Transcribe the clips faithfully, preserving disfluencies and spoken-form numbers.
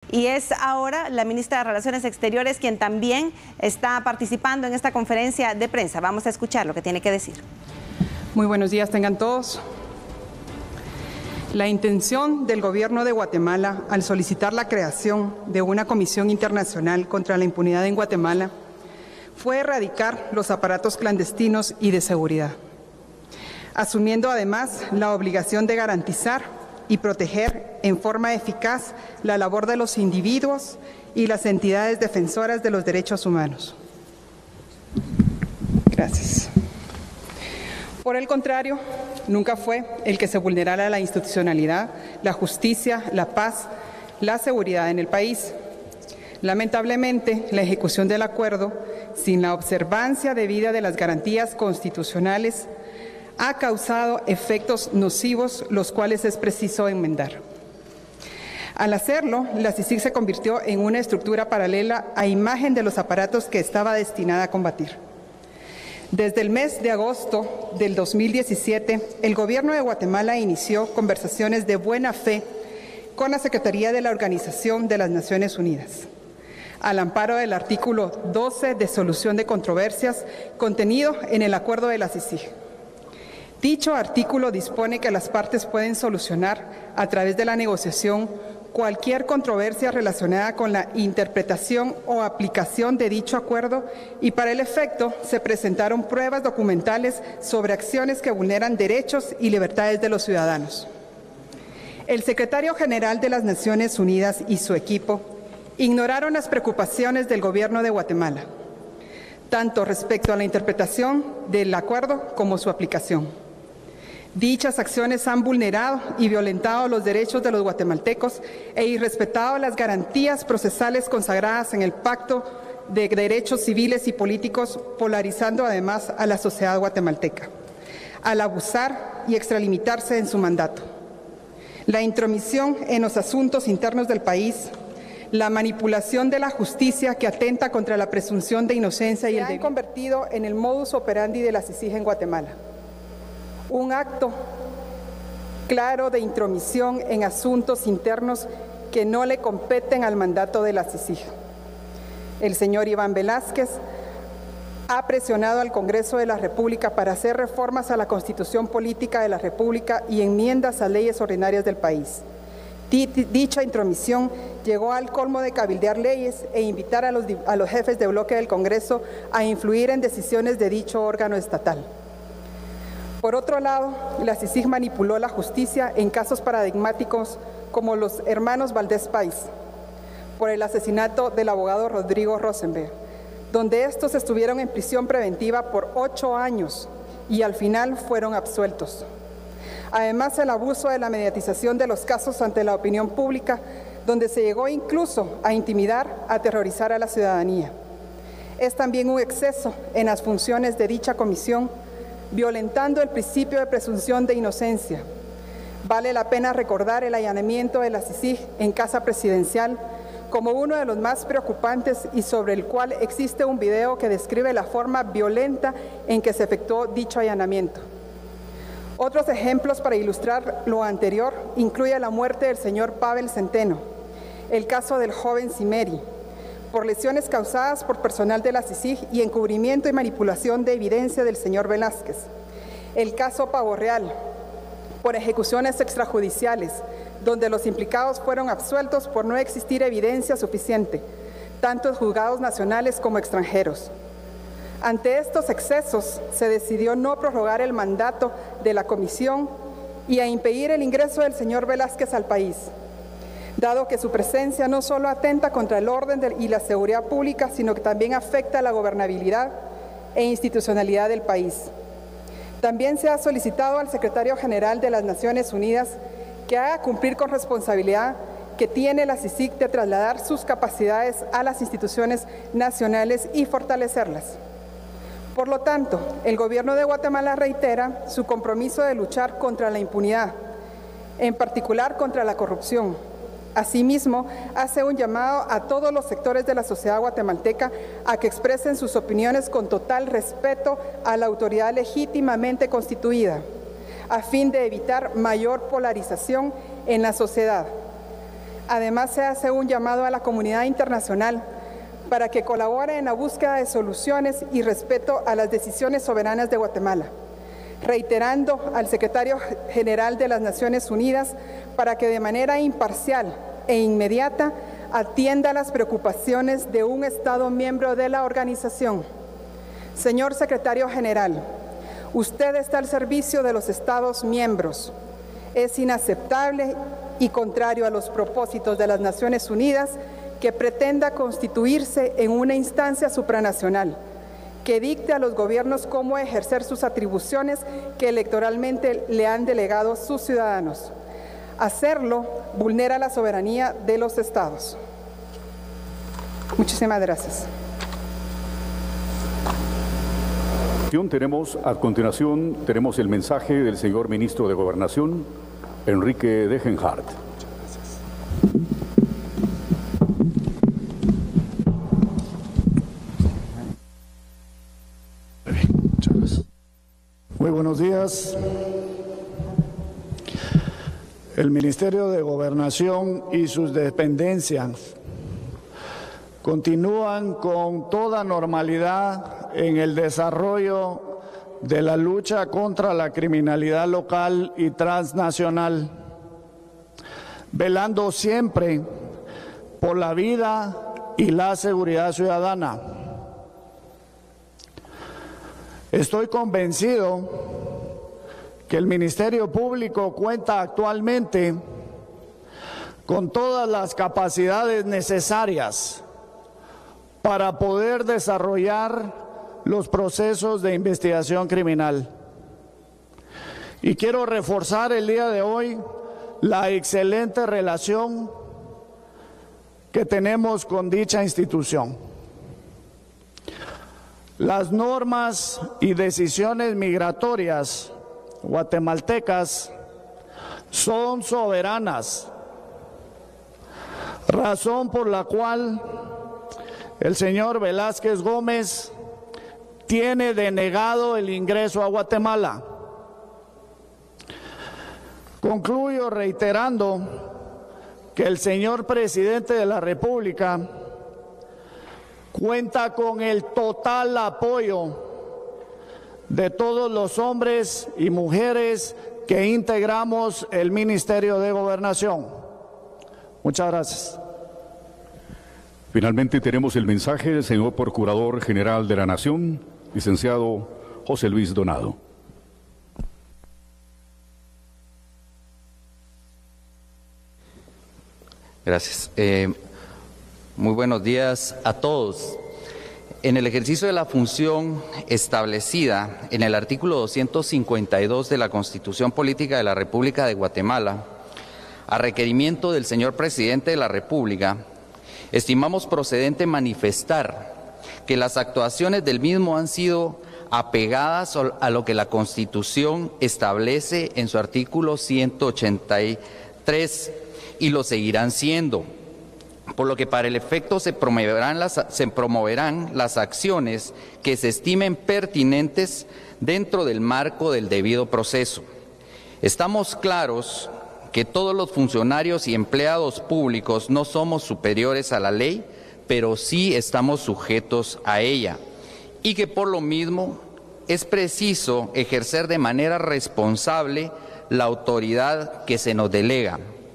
y es ahora la ministra de Relaciones Exteriores quien también está participando en esta conferencia de prensa. Vamos a escuchar lo que tiene que decir. Muy buenos días tengan todos. La intención del Gobierno de Guatemala al solicitar la creación de una comisión internacional contra la impunidad en Guatemala fue erradicar los aparatos clandestinos y de seguridad, asumiendo además la obligación de garantizar y proteger en forma eficaz la labor de los individuos y las entidades defensoras de los derechos humanos. Gracias. Por el contrario, nunca fue el que se vulnerara la institucionalidad, la justicia, la paz, la seguridad en el país. Lamentablemente, la ejecución del acuerdo, sin la observancia debida de las garantías constitucionales, ha causado efectos nocivos, los cuales es preciso enmendar. Al hacerlo, la CICIG se convirtió en una estructura paralela a imagen de los aparatos que estaba destinada a combatir. Desde el mes de agosto del dos mil diecisiete, el Gobierno de Guatemala inició conversaciones de buena fe con la Secretaría de la Organización de las Naciones Unidas, al amparo del artículo doce de solución de controversias contenido en el acuerdo de la CICIG. Dicho artículo dispone que las partes pueden solucionar a través de la negociación cualquier controversia relacionada con la interpretación o aplicación de dicho acuerdo, y para el efecto se presentaron pruebas documentales sobre acciones que vulneran derechos y libertades de los ciudadanos. El secretario general de las Naciones Unidas y su equipo ignoraron las preocupaciones del Gobierno de Guatemala, tanto respecto a la interpretación del acuerdo como su aplicación. Dichas acciones han vulnerado y violentado los derechos de los guatemaltecos e irrespetado las garantías procesales consagradas en el Pacto de Derechos Civiles y Políticos, polarizando además a la sociedad guatemalteca, al abusar y extralimitarse en su mandato. La intromisión en los asuntos internos del país, la manipulación de la justicia que atenta contra la presunción de inocencia y el debido, se han convertido en el modus operandi de la CICIG en Guatemala. Un acto claro de intromisión en asuntos internos que no le competen al mandato de la CICIG. El señor Iván Velázquez ha presionado al Congreso de la República para hacer reformas a la Constitución Política de la República y enmiendas a leyes ordinarias del país. Dicha intromisión llegó al colmo de cabildear leyes e invitar a los, a los jefes de bloque del Congreso a influir en decisiones de dicho órgano estatal. Por otro lado, la CICIG manipuló la justicia en casos paradigmáticos como los hermanos Valdés Pais, por el asesinato del abogado Rodrigo Rosenberg, donde estos estuvieron en prisión preventiva por ocho años y al final fueron absueltos. Además, el abuso de la mediatización de los casos ante la opinión pública, donde se llegó incluso a intimidar, a aterrorizar a la ciudadanía. Es también un exceso en las funciones de dicha comisión, violentando el principio de presunción de inocencia. Vale la pena recordar el allanamiento de la CICIG en Casa Presidencial como uno de los más preocupantes y sobre el cual existe un video que describe la forma violenta en que se efectuó dicho allanamiento. Otros ejemplos para ilustrar lo anterior incluye la muerte del señor Pavel Centeno, el caso del joven Cimeri, por lesiones causadas por personal de la CICIG y encubrimiento y manipulación de evidencia del señor Velázquez. El caso Pavo Real, por ejecuciones extrajudiciales, donde los implicados fueron absueltos por no existir evidencia suficiente, tanto en juzgados nacionales como extranjeros. Ante estos excesos, se decidió no prorrogar el mandato de la comisión y a impedir el ingreso del señor Velázquez al país, dado que su presencia no solo atenta contra el orden de, y la seguridad pública, sino que también afecta la gobernabilidad e institucionalidad del país. También se ha solicitado al secretario general de las Naciones Unidas que haga cumplir con responsabilidad que tiene la CICIG de trasladar sus capacidades a las instituciones nacionales y fortalecerlas. Por lo tanto, el Gobierno de Guatemala reitera su compromiso de luchar contra la impunidad, en particular contra la corrupción. Asimismo, hace un llamado a todos los sectores de la sociedad guatemalteca a que expresen sus opiniones con total respeto a la autoridad legítimamente constituida, a fin de evitar mayor polarización en la sociedad. Además, se hace un llamado a la comunidad internacional para que colabore en la búsqueda de soluciones y respeto a las decisiones soberanas de Guatemala, reiterando al secretario general de las Naciones Unidas para que de manera imparcial e inmediata atienda las preocupaciones de un Estado miembro de la organización. Señor secretario general, usted está al servicio de los Estados miembros. Es inaceptable y contrario a los propósitos de las Naciones Unidas que pretenda constituirse en una instancia supranacional que dicte a los gobiernos cómo ejercer sus atribuciones que electoralmente le han delegado sus ciudadanos. Hacerlo vulnera la soberanía de los Estados. Muchísimas gracias. Tenemos, a continuación, tenemos el mensaje del señor ministro de Gobernación, Enrique Degenhardt. Muy buenos días. El Ministerio de Gobernación y sus dependencias continúan con toda normalidad en el desarrollo de la lucha contra la criminalidad local y transnacional, velando siempre por la vida y la seguridad ciudadana. Estoy convencido que el Ministerio Público cuenta actualmente con todas las capacidades necesarias para poder desarrollar los procesos de investigación criminal. Y quiero reforzar el día de hoy la excelente relación que tenemos con dicha institución. Las normas y decisiones migratorias guatemaltecas son soberanas, razón por la cual el señor Velázquez Gómez tiene denegado el ingreso a Guatemala. Concluyo reiterando que el señor presidente de la República cuenta con el total apoyo de todos los hombres y mujeres que integramos el Ministerio de Gobernación. Muchas gracias. Finalmente tenemos el mensaje del señor Procurador General de la Nación, licenciado José Luis Donado. Gracias. Eh, muy buenos días a todos. En el ejercicio de la función establecida en el artículo doscientos cincuenta y dos de la Constitución Política de la República de Guatemala, a requerimiento del señor Presidente de la República, estimamos procedente manifestar que las actuaciones del mismo han sido apegadas a lo que la Constitución establece en su artículo ciento ochenta y tres y lo seguirán siendo, por lo que para el efecto se promoverán las, se promoverán las acciones que se estimen pertinentes dentro del marco del debido proceso. Estamos claros que todos los funcionarios y empleados públicos no somos superiores a la ley, pero sí estamos sujetos a ella, y que por lo mismo es preciso ejercer de manera responsable la autoridad que se nos delega.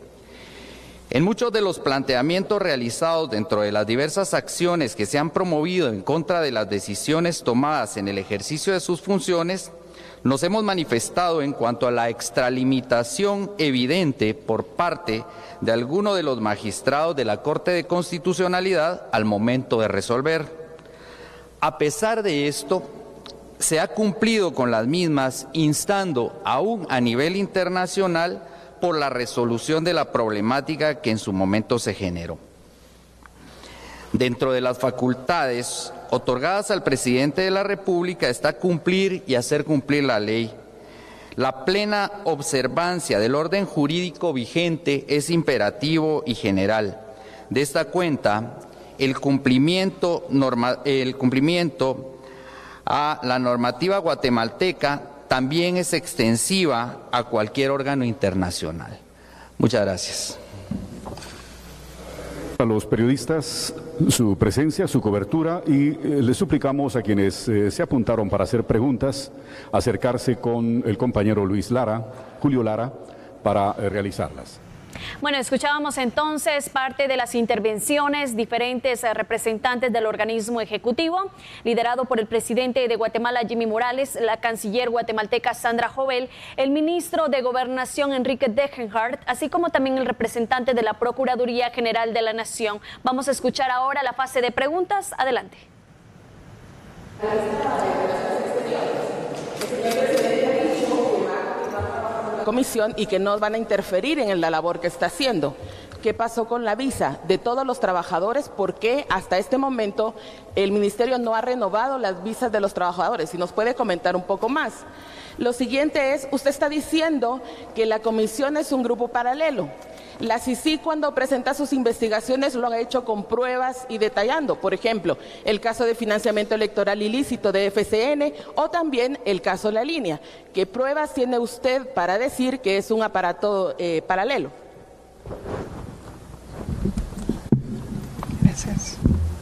En muchos de los planteamientos realizados dentro de las diversas acciones que se han promovido en contra de las decisiones tomadas en el ejercicio de sus funciones, nos hemos manifestado en cuanto a la extralimitación evidente por parte de alguno de los magistrados de la Corte de Constitucionalidad al momento de resolver. A pesar de esto, se ha cumplido con las mismas, instando aún a nivel internacional por la resolución de la problemática que en su momento se generó. Dentro de las facultades otorgadas al Presidente de la República está cumplir y hacer cumplir la ley. La plena observancia del orden jurídico vigente es imperativo y general. De esta cuenta, el cumplimiento, norma, el cumplimiento a la normativa guatemalteca también es extensiva a cualquier órgano internacional. Muchas gracias. A los periodistas su presencia, su cobertura y eh, les suplicamos a quienes eh, se apuntaron para hacer preguntas acercarse con el compañero Luis Lara, Julio Lara, para eh, realizarlas. Bueno, escuchábamos entonces parte de las intervenciones, diferentes representantes del organismo ejecutivo, liderado por el presidente de Guatemala, Jimmy Morales, la canciller guatemalteca Sandra Jovel, el ministro de Gobernación, Enrique Degenhardt, así como también el representante de la Procuraduría General de la Nación. Vamos a escuchar ahora la fase de preguntas. Adelante. Comisión y que no van a interferir en la labor que está haciendo. ¿Qué pasó con la visa de todos los trabajadores? ¿Por qué hasta este momento el Ministerio no ha renovado las visas de los trabajadores? Si nos puede comentar un poco más. Lo siguiente es, usted está diciendo que la comisión es un grupo paralelo. La C I C I I cuando presenta sus investigaciones lo ha hecho con pruebas y detallando, por ejemplo, el caso de financiamiento electoral ilícito de F C N o también el caso La Línea. ¿Qué pruebas tiene usted para decir que es un aparato eh, paralelo? Gracias.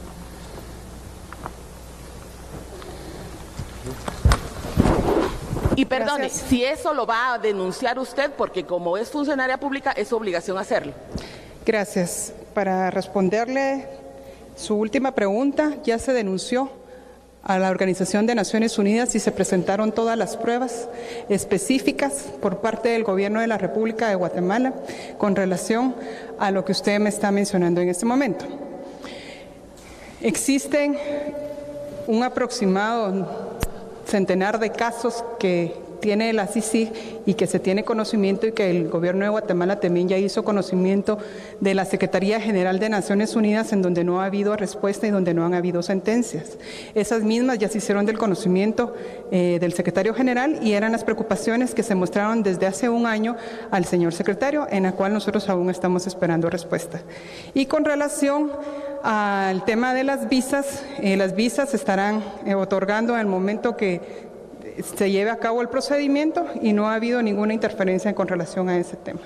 Y perdone, Gracias. si eso lo va a denunciar usted, porque como es funcionaria pública, es su obligación hacerlo. Gracias. Para responderle su última pregunta, ya se denunció a la Organización de Naciones Unidas y se presentaron todas las pruebas específicas por parte del Gobierno de la República de Guatemala con relación a lo que usted me está mencionando en este momento. Existen un aproximado centenar de casos que tiene la C I C I y que se tiene conocimiento y que el Gobierno de Guatemala también ya hizo conocimiento de la Secretaría General de Naciones Unidas, en donde no ha habido respuesta y donde no han habido sentencias. Esas mismas ya se hicieron del conocimiento eh, del secretario general y eran las preocupaciones que se mostraron desde hace un año al señor secretario, en la cual nosotros aún estamos esperando respuesta. Y con relación al tema de las visas, eh, las visas se estarán eh, otorgando en el momento que se lleve a cabo el procedimiento y no ha habido ninguna interferencia con relación a ese tema.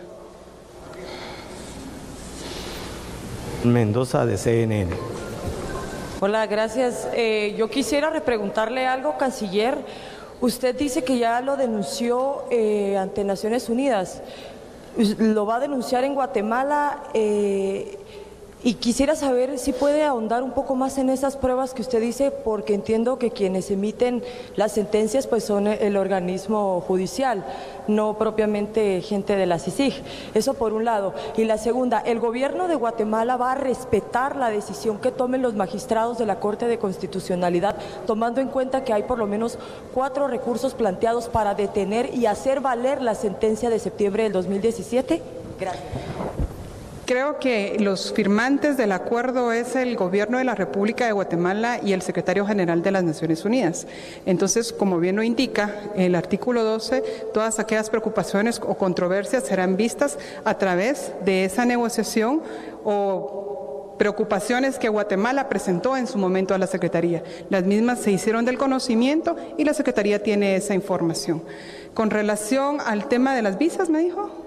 Mendoza, de C N N. Hola, gracias. Eh, yo quisiera repreguntarle algo, canciller. Usted dice que ya lo denunció eh, ante Naciones Unidas. ¿Lo va a denunciar en Guatemala? Eh, Y quisiera saber si puede ahondar un poco más en esas pruebas que usted dice, porque entiendo que quienes emiten las sentencias pues son el organismo judicial, no propiamente gente de la C I C I G. Eso por un lado. Y la segunda, ¿el gobierno de Guatemala va a respetar la decisión que tomen los magistrados de la Corte de Constitucionalidad, tomando en cuenta que hay por lo menos cuatro recursos planteados para detener y hacer valer la sentencia de septiembre del dos mil diecisiete? Gracias. Creo que los firmantes del acuerdo es el Gobierno de la República de Guatemala y el Secretario General de las Naciones Unidas. Entonces, como bien lo indica el artículo doce, todas aquellas preocupaciones o controversias serán vistas a través de esa negociación o preocupaciones que Guatemala presentó en su momento a la Secretaría. Las mismas se hicieron del conocimiento y la Secretaría tiene esa información. Con relación al tema de las visas, ¿me dijo?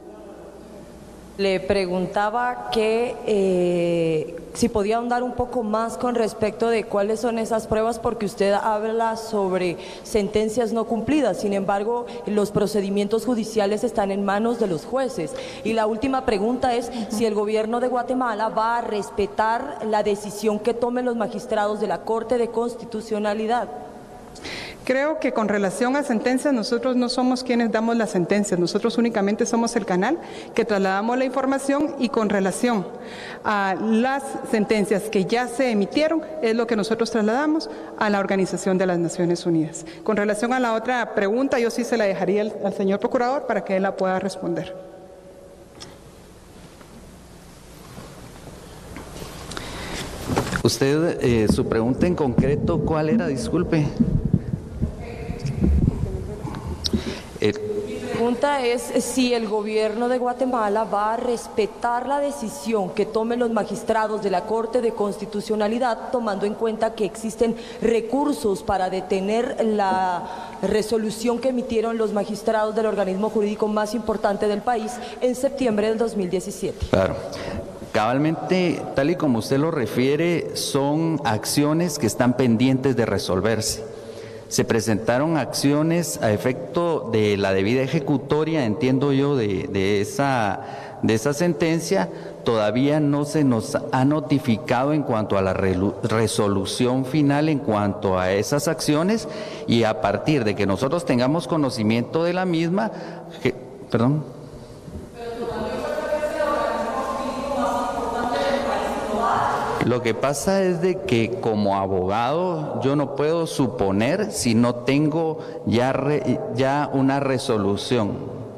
Le preguntaba que eh, si podía ahondar un poco más con respecto de cuáles son esas pruebas, porque usted habla sobre sentencias no cumplidas, sin embargo, los procedimientos judiciales están en manos de los jueces. Y la última pregunta es si el gobierno de Guatemala va a respetar la decisión que tomen los magistrados de la Corte de Constitucionalidad. Creo que con relación a sentencias, nosotros no somos quienes damos las sentencias, nosotros únicamente somos el canal que trasladamos la información, y con relación a las sentencias que ya se emitieron, es lo que nosotros trasladamos a la Organización de las Naciones Unidas. Con relación a la otra pregunta, yo sí se la dejaría al, al señor procurador para que él la pueda responder. Usted, eh, su pregunta en concreto, ¿cuál era? Disculpe. Mi pregunta es si el gobierno de Guatemala va a respetar la decisión que tomen los magistrados de la Corte de Constitucionalidad, tomando en cuenta que existen recursos para detener la resolución que emitieron los magistrados del organismo jurídico más importante del país en septiembre del dos mil diecisiete. Claro. Cabalmente, tal y como usted lo refiere, son acciones que están pendientes de resolverse. Se presentaron acciones a efecto de la debida ejecutoria, entiendo yo, de, de, esa, de esa sentencia. Todavía no se nos ha notificado en cuanto a la resolución final en cuanto a esas acciones, y a partir de que nosotros tengamos conocimiento de la misma, que, perdón. Lo que pasa es de que como abogado yo no puedo suponer si no tengo ya, re, ya una resolución.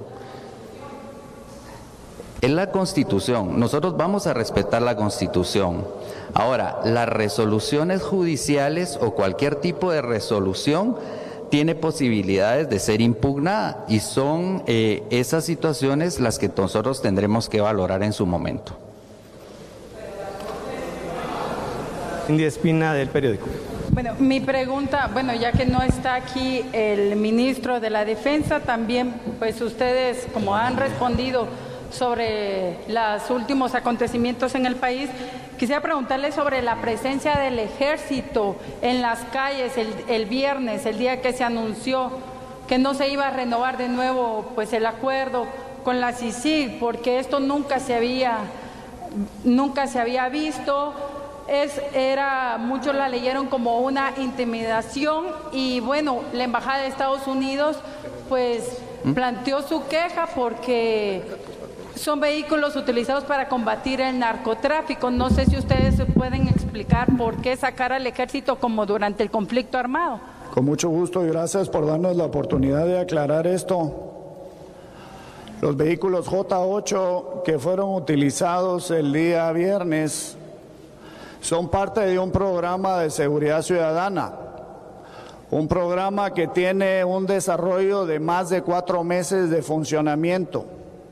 Es la Constitución, nosotros vamos a respetar la Constitución. Ahora, las resoluciones judiciales o cualquier tipo de resolución tiene posibilidades de ser impugnada, y son eh, esas situaciones las que nosotros tendremos que valorar en su momento. Cindy Espina, del periódico. Bueno, mi pregunta, bueno, ya que no está aquí el ministro de la Defensa, también pues ustedes, como han respondido sobre los últimos acontecimientos en el país, quisiera preguntarle sobre la presencia del ejército en las calles el, el viernes, el día que se anunció que no se iba a renovar de nuevo pues el acuerdo con la C I C I G, porque esto nunca se había, nunca se había visto. Es, era, muchos la leyeron como una intimidación, y bueno, la Embajada de Estados Unidos pues planteó su queja porque son vehículos utilizados para combatir el narcotráfico. No sé si ustedes se pueden explicar por qué sacar al ejército como durante el conflicto armado. Con mucho gusto y gracias por darnos la oportunidad de aclarar esto. Los vehículos J ocho que fueron utilizados el día viernes son parte de un programa de seguridad ciudadana, un programa que tiene un desarrollo de más de cuatro meses de funcionamiento.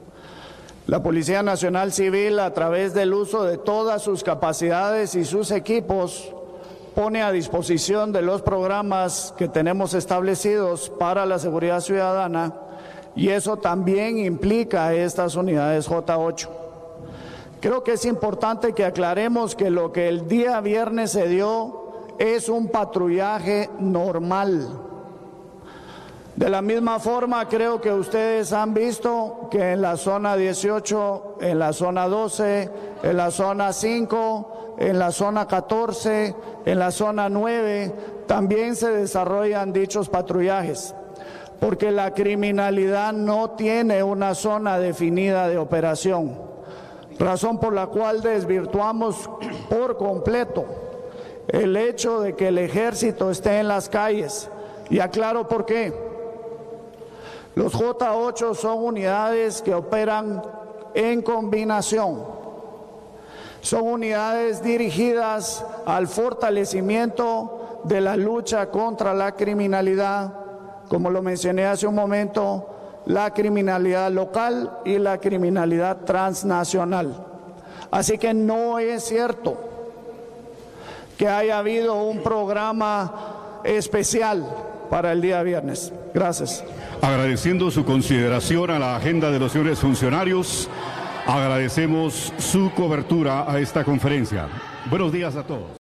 La Policía Nacional Civil, a través del uso de todas sus capacidades y sus equipos, pone a disposición de los programas que tenemos establecidos para la seguridad ciudadana, y eso también implica estas unidades J ocho. Creo que es importante que aclaremos que lo que el día viernes se dio es un patrullaje normal. De la misma forma, creo que ustedes han visto que en la zona dieciocho, en la zona doce, en la zona cinco, en la zona catorce, en la zona nueve, también se desarrollan dichos patrullajes, porque la criminalidad no tiene una zona definida de operación. Razón por la cual desvirtuamos por completo el hecho de que el ejército esté en las calles. Y aclaro por qué. Los J ocho son unidades que operan en combinación. Son unidades dirigidas al fortalecimiento de la lucha contra la criminalidad, como lo mencioné hace un momento, la criminalidad local y la criminalidad transnacional. Así que no es cierto que haya habido un programa especial para el día viernes. Gracias. Agradeciendo su consideración a la agenda de los señores funcionarios, agradecemos su cobertura a esta conferencia. Buenos días a todos.